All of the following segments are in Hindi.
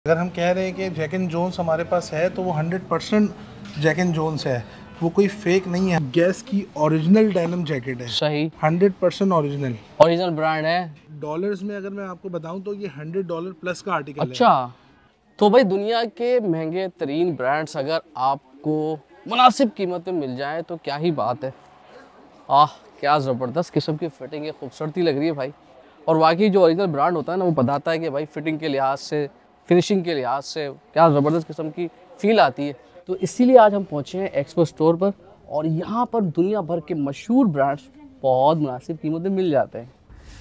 अगर हम कह रहे हैं कि जैक एंड जोन्स हमारे पास है तो वो 100% जैक एंड जोन्स है, वो कोई फेक नहीं है। गैस की ओरिजिनल डेनिम जैकेट है, सही 100% ओरिजिनल ओरिजिनल ब्रांड है। डॉलर्स में अगर मैं आपको बताऊं तो ये $100 प्लस का आर्टिकल है। अच्छा, तो भाई दुनिया के महंगे तरीन ब्रांड्स अगर आपको मुनासिब कीमत में मिल जाए तो क्या ही बात है। आह, क्या ज़बरदस्त किस्म की फिटिंग है, खूबसूरती लग रही है भाई। और वाकई जो ओरिजिनल ब्रांड होता है ना, वो बताता है कि भाई फिटिंग के लिहाज से, फिनिशिंग के लिहाज से क्या ज़बरदस्त किस्म की फील आती है। तो इसीलिए आज हम पहुँचे हैं एक्सपो स्टोर पर, और यहाँ पर दुनिया भर के मशहूर ब्रांड्स बहुत मुनासिब कीमत में मिल जाते हैं।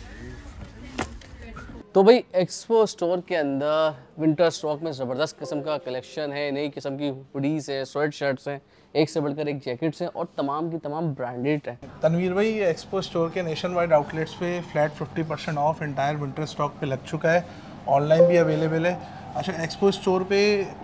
तो भाई एक्सपो स्टोर के अंदर विंटर स्टॉक में ज़बरदस्त किस्म का कलेक्शन है, नई किस्म की हुडीज़ है, स्वेट शर्ट्स हैं, एक से बढ़कर एक जैकेट्स हैं, और तमाम की तमाम ब्रांडेड हैं। तनवीर भाई, एक्सपो स्टोर के नेशन वाइड आउटलेट्स पे flat 50% off entire winter stock पे लग चुका है, ऑनलाइन भी अवेलेबल है। अच्छा, एक्सपो स्टोर पे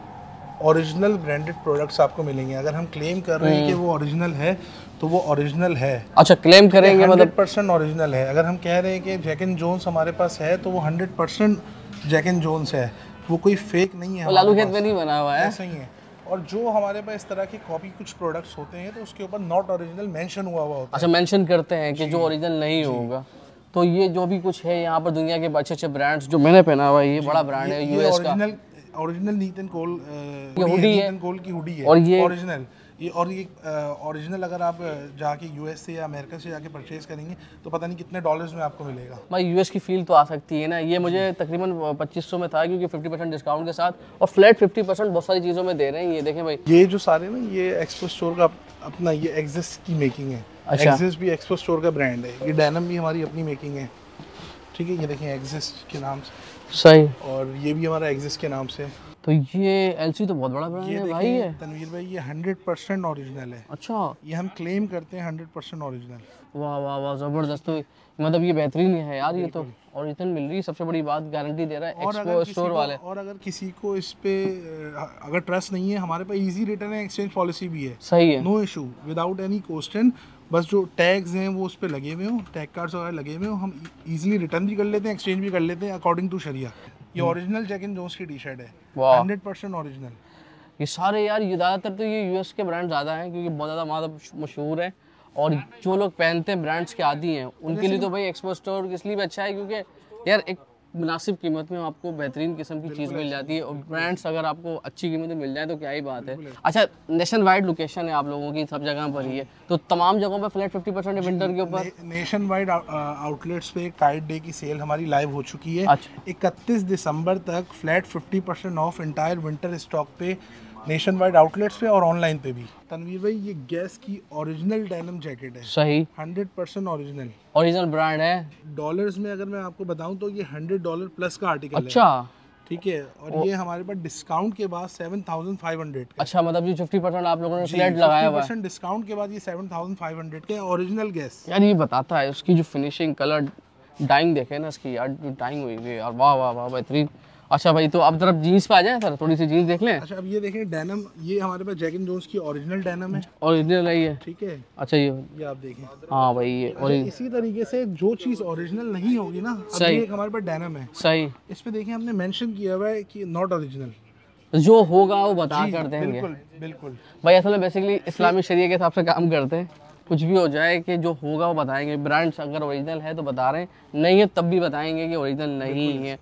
ओरिजिनल ब्रांडेड प्रोडक्ट्स आपको मिलेंगे। अगर हम क्लेम कर रहे हैं कि वो ओरिजिनल है तो वो ओरिजिनल है। अच्छा, क्लेम करेंगे मतलब 100% ओरिजिनल है। अगर हम कह रहे हैं कि जैक एंड जोन्स हमारे पास है तो वो 100% जैक एंड जोन्स है, वो कोई फेक नहीं है। लालू खेत में नहीं बना हुआ है, ऐसा ही है। और जो हमारे पास इस तरह की कॉपी कुछ प्रोडक्ट्स होते हैं तो उसके ऊपर नॉट ओरिजिनल मेंशन हुआ हुआ होता है। अच्छा, मेंशन करते हैं कि जो ओरिजिनल नहीं होगा। तो ये जो भी कुछ है यहाँ पर दुनिया के अच्छे अच्छे ब्रांड्स, जो मैंने पहना हुआ है ये बड़ा ब्रांड है यूएस का। ओरिजिनल नीतन कोल हुडी है, नीतन कोल की हुडी है, और ये ओरिजिनल। ये ओरिजिनल अगर आप जाके यूएस से या अमेरिका से जाके परचेज करेंगे तो पता नहीं कितने डॉलर्स में आपको मिलेगा। भाई यूएस की फील तो आ सकती है ना। ये मुझे तकरीबन 2500 में था, क्योंकि 50% डिस्काउंट के साथ, और फ्लैट 50% बहुत सारी चीज़ों में दे रहे हैं। ये देखें भाई, ये जो सारे ना, ये एक्सपो स्टोर का अपना ये एग्जिस्ट की मेकिंग है। अच्छा, एग्जिस्ट भी एक्सपो स्टोर का ब्रांड है। ये डेनिम भी हमारी अपनी मेकिंग है, ठीक है। ये देखें एग्जिस्ट के नाम से, सही। और ये भी हमारा एग्जिस्ट के नाम से। तो ये एलसी तो बहुत बड़ा ब्रांड है भाई। ये तनवीर भाई, ये 100% ओरिजिनल है। अच्छा, ये हम क्लेम करते हैं 100% ओरिजिनल। वाह वाह वाह, ज़बरदस्त। तो मतलब ये बेहतरीन है यार, ये तो ओरिजिनल मिल रही है, सबसे बड़ी बात, गारंटी दे रहा है एक्सपो स्टोर वाले। और अगर किसी को इस पे अगर ट्रस्ट नहीं है, हमारे पास easy return and exchange policy भी है। सही है, no issue, without any question. बस जो टैग्स हैं वो उस पे लगे हुए हो, टैग कार्ड्स वगैरह लगे हुए हो, हम इजीली रिटर्न भी कर लेते हैं, एक्सचेंज भी कर लेते हैं अकॉर्डिंग टू शरिया। ये ओरिजिनल जैक एंड जोन्स की टी शर्ट है, 100% ओरिजिनल। ये सारे यार, ये ज़्यादातर तो ये यूएस के ब्रांड ज़्यादा हैं, क्योंकि बहुत ज़्यादा मतलब मशहूर है, और जो लोग पहनते हैं ब्रांड्स के आदी हैं, उनके लिए तो भाई एक्सपो स्टोर इसलिए भी अच्छा है क्योंकि यार एक मुनासिब कीमत में आपको बेहतरीन किस्म की चीज़ मिल जाती है, और ब्रांड्स अगर आपको अच्छी कीमत में मिल जाए तो क्या ही बात है। अच्छा, नेशन वाइड लोकेशन है आप लोगों की, सब जगह पर ही है, तो तमाम जगहों पर फ्लैट 50% विंटर के ऊपर। नेशन वाइड आउटलेट्स पे काइट डे की सेल हमारी लाइव हो चुकी है। अच्छा, 31 दिसंबर तक flat 50% off entire winter stock पे, नेशन वाइड आउटलेट्स पे और ऑनलाइन पे भी। तनवीर भाई, ये गैस की ओरिजिनल डेनिम जैकेट है, सही 100% ओरिजिनल ओरिजिनल ब्रांड है। डॉलर्स में अगर मैं आपको बताऊं तो ये $100 प्लस का आर्टिकल है, अच्छा, ठीक है। और ये हमारे पास डिस्काउंट के बाद 7500 का। अच्छा, मतलब ये 50% आप लोगों ने फ्लैट लगाया हुआ है। 50% डिस्काउंट के बाद ये 7500 के ओरिजिनल गैस। यार ये बताता है उसकी जो फिनिशिंग, कलर, डाइंग देखे ना इसकी यार, जो डाइंग हुई है यार, वाह वाह वाह, बेहतरीन। अच्छा भाई, तो अब तरफ जीन्स पे आ जाए सर, थोड़ी सी जीन्स देख लें। अच्छा, अब ये देखें डेनिम, ये हमारे पास जैक एंड जोन्स की ओरिजिनल डेनिम है, ओरिजिनल है ये, ठीक है। अच्छा ये आप देखें। हाँ भाई, ये अच्छा, इसी तरीके से जो चीज़ ओरिजिनल नहीं होगी ना, अब सही, ये एक हमारे पास डेनिम है, सही, इस पे देखें हमने मेंशन किया हुआ है कि नॉट ओरिजिनल। जो होगा वो बता कर देंगे। बिल्कुल बिल्कुल भाई असल में बेसिकली इस्लामी शरीयत के हिसाब से काम करते हैं, कुछ भी हो जाए कि जो होगा वो बताएंगे। ब्रांड्स अगर ओरिजिनल है तो बता रहे हैं, नहीं है तब भी बताएंगे कि ओरिजिनल नहीं है।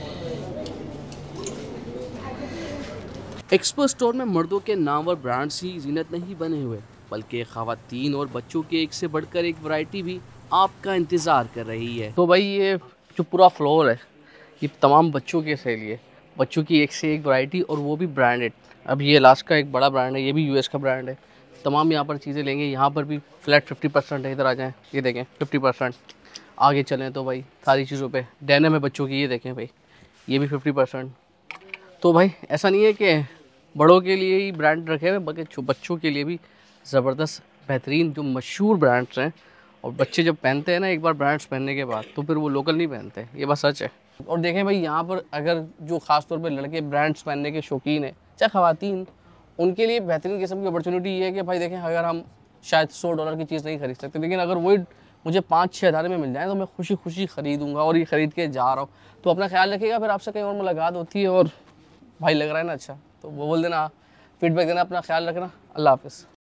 एक्सपो स्टोर में मर्दों के नामवर ब्रांड्स ही जीनत नहीं बने हुए, बल्कि ख़वातीन और बच्चों के एक से बढ़कर एक वैरायटी भी आपका इंतज़ार कर रही है। तो भाई ये जो पूरा फ्लोर है, ये तमाम बच्चों के से लिए, बच्चों की एक से एक वैरायटी, और वो भी ब्रांडेड। अब ये लास्ट का एक बड़ा ब्रांड है, ये भी यूएस का ब्रांड है। तमाम यहाँ पर चीज़ें लेंगे, यहाँ पर भी फ्लैट 50% है। इधर आ जाएँ, ये देखें 50%। आगे चलें तो भाई सारी चीज़ों पे डेनिम है बच्चों की, ये देखें भाई, ये भी 50%। तो भाई ऐसा नहीं है कि बड़ों के लिए ही ब्रांड रखे हुए, बल्कि बच्चों के लिए भी ज़बरदस्त बेहतरीन जो मशहूर ब्रांड्स हैं। और बच्चे जब पहनते हैं ना एक बार ब्रांड्स पहनने के बाद, तो फिर वो लोकल नहीं पहनते, ये बात सच है। और देखें भाई, यहाँ पर अगर जो ख़ास तौर पे लड़के ब्रांड्स पहनने के शौकीन हैं, चाहे ख़वातीन, उनके लिए बेहतरीन किस्म की अपॉर्चुनिटी ये है कि भाई देखें, अगर हम शायद $100 की चीज़ नहीं खरीद सकते, लेकिन अगर वही मुझे 5-6 हज़ार में मिल जाए तो मैं खुशी खुशी ख़रीदूँगा, और ये ख़रीद के जा रहा हूँ। तो अपना ख्याल रखिएगा, फिर आपसे कहीं और मुलाकात होती है, और भाई लग रहा है ना अच्छा, तो वो बोल देना, फीडबैक देना, अपना ख्याल रखना, अल्लाह हाफिज़।